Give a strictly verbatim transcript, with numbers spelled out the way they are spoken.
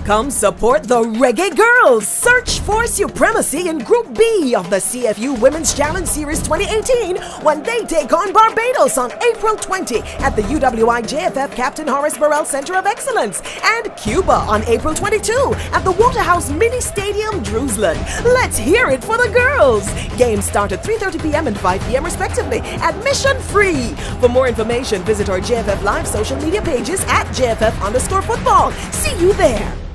Come support the Reggae Girls. Search for supremacy in Group B of the C F U Women's Challenge Series twenty eighteen when they take on Barbados on April twentieth at the U W I J F F Captain Horace Burrell Center of Excellence, and Cuba on April twenty-second at the Waterhouse Mini Stadium, Jerusalem. Let's hear it for the girls. Games start at three thirty p m and five p m respectively. Admission free. For more information, visit our J F F Live social media pages at J F F underscore football. See you there.